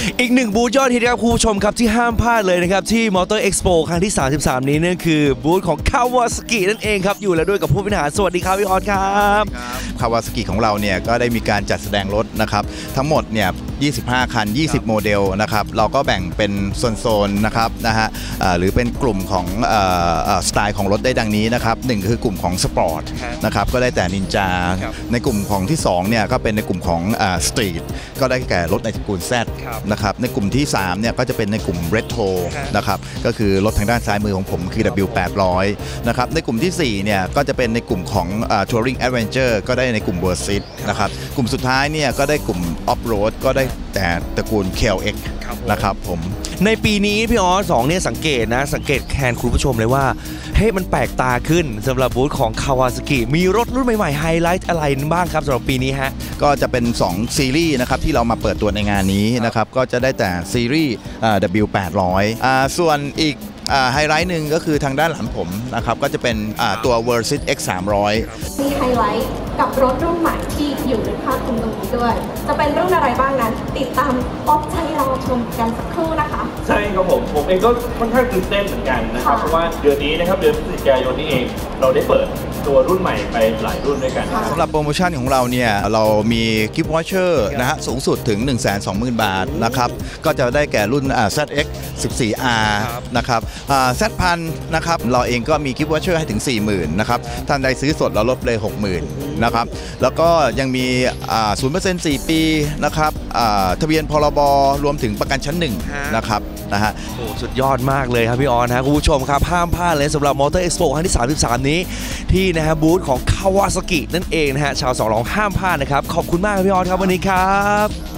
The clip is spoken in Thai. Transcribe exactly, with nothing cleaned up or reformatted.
อีกหนึ่งบูธยอดฮิตครับคุณผู้ชมครับที่ห้ามพลาดเลยนะครับที่ Motor Expo ครั้งที่สามสิบสามนี้นั่นคือบูธของ Kawasaki นั่นเองครับอยู่แล้วด้วยกับผู้บริหารสวัสดีครับพี่ออสครับ Kawasaki ของเราเนี่ยก็ได้มีการจัดแสดงรถนะครับทั้งหมดเนี่ยยี่สิบห้าคันยี่สิบโมเดลนะครับเราก็แบ่งเป็นโซนๆนะครับนะฮะหรือเป็นกลุ่มของสไตล์ของรถได้ดังนี้นะครับหนึ่งคือกลุ่มของสปอร์ตนะครับก็ได้แต่นินจาในกลุ่มของที่สองเนี่ยก็เป็นในกลุ่มของสตรีทก็ได้แก่รถในตระกูล Z นะครับในกลุ่มที่สามเนี่ยก็จะเป็นในกลุ่ม Retro นะครับก็คือรถทางด้านซ้ายมือของผมคือ ดับเบิลยู แปดร้อย นะครับในกลุ่มที่สี่เนี่ยก็จะเป็นในกลุ่มของ Touring Adventure ก็ได้ในกลุ่ม Versys นะครับกลุ่มสุดท้ายเนี่ยก็ได้กลุ่ม Off Road ก็ได้แต่ตระกูล เค แอล เอ็กซ์ นะครับผมในปีนี้พี่ออสสองเนี่ยสังเกตนะสังเกตแทนคุณผู้ชมเลยว่าเฮ้ยมันแปลกตาขึ้นสำหรับบูธของ Kawasaki มีรถรุ่นใหม่ๆไฮไลท์อะไรบ้างครับสำหรับปีนี้ฮะก็จะเป็นสองซีรีส์นะครับที่เรามาเปิดตัวในงานนี้นะครับก็จะได้แต่ซีรีส์ ดับเบิลยู แปดร้อย อ่าส่วนอีกไฮไลท์หนึ่งก็คือทางด้านหลังผมนะครับก็จะเป็นตัว Versys เอ็กซ์ สามร้อยมีไฮไลท์กับรถรุ่นใหม่ที่อยู่ในภาพตรงนี้ด้วยจะเป็นรุ่นอะไรบ้างนั้นติดตามออกใจรอชมกันสักครู่นะคะใช่ครับผมผมเองก็ค่อนข้างตื่นเต้นเหมือนกันนะครับเพราะว่าเดือนนี้นะครับเดือนพฤศจิกายนนี้เองเราได้เปิดตัวรุ่นใหม่ไปหลายรุ่นด้วยกันสำหรับโปรโมชั่นของเราเนี่ยเรามีกิฟต์วอเชอร์นะฮะสูงสุดถึง หนึ่งแสนสองหมื่น บาทนะครับก็จะได้แก่รุ่น แซด เอ็กซ์ สิบสี่ อาร์ นะครับ แซด พัน นะครับเราเองก็มีกิฟต์วอเชอร์ให้ถึง สี่หมื่น นะครับท่านใดซื้อสดเราลดเลย หกหมื่น นะครับแล้วก็ยังมี ศูนย์เปอร์เซ็นต์ สี่ปีนะครับทะเบียนพรบรวมถึงประกันชั้นหนึ่งนะครับนะฮะโอ้สุดยอดมากเลยครับพี่ออนนะคุณผู้ชมครับห้ามพลาดเลยสำหรับ Motor Expo ครั้งที่สามสิบสามนี้ที่นะฮะบูธของ Kawasaki นั่นเองนะฮะชาวสองล้อห้ามพลาดนะครับขอบคุณมากครับพี่ออนครับวันนี้ครับ